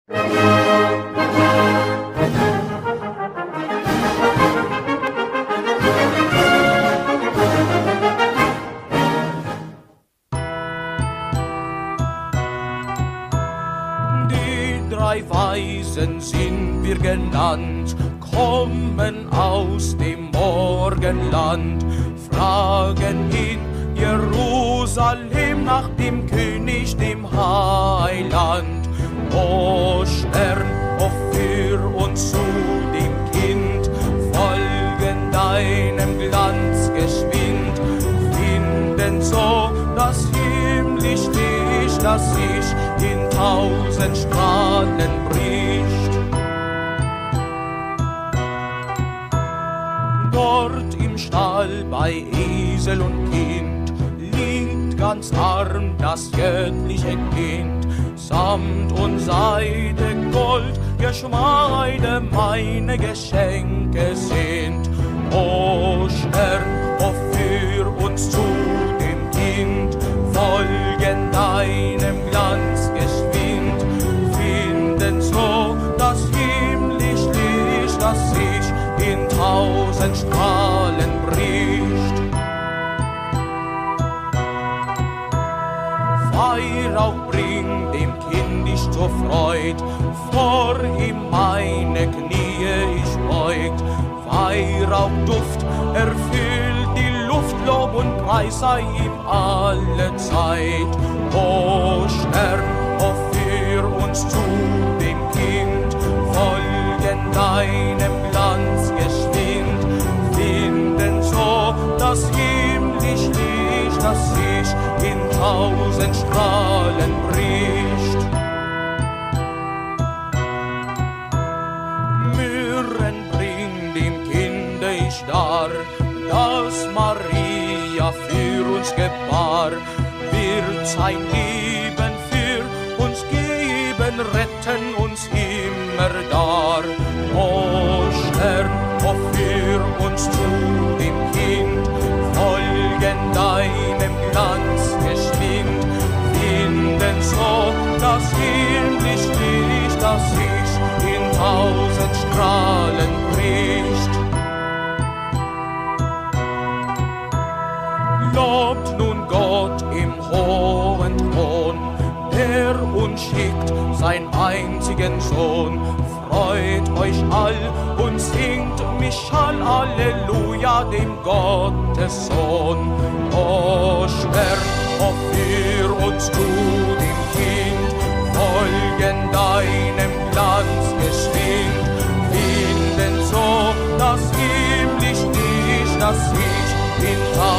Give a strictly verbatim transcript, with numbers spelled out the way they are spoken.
Drei Weisen sind wir genannt, kommen aus dem Morgenland, fragen in Jerusalem nach dem König, dem Heiland. O Stern, o führ uns zu dem Kind, folgen deinem Glanz geschwind, finden so das himmlische Licht, das sich in tausend Strahlen bricht. Dort im Stall bei Esel und Kind liegt ganz arm das göttliche Kind, Samt und Seide, Gold, Geschmeide meine Geschenke sind. O Stern, o führ uns zu dem Kind, folgen deinem Glanz geschwind, finden so das himmlische Licht, das sich in tausend Strahlen bricht. Weihrauch bringt dem Kind ich zur Freud, vor ihm meine Knie ich beugt. Weihrauchduft erfüllt die Luft, Lob und Preis sei ihm alle Zeit. O Stern, o führ uns zu dem Kind, folgen deinem Glanz geschwind, finden so das himmlische Licht, das sich in tausend Strahlen bricht. Myrrhen bringt dem Kinde ich dar, das Maria für uns gebar, wird sein Leben für uns geben, retten uns immer dar. O Stern, o führ uns zu dem Kind, folgen deinem Glanz geschwind, finden so das himmlische Licht, das sich in tausend Strahlen bricht. Lobt nun Gott im hohen Thron, der uns schickt sein einzigen Sohn. Freut euch all und singt Michal, Halleluja, dem Gottessohn. O Stern, o führ uns zu dem Kind, folgen deinem Glanz geschwind, finden so das himmlische Licht, das sich in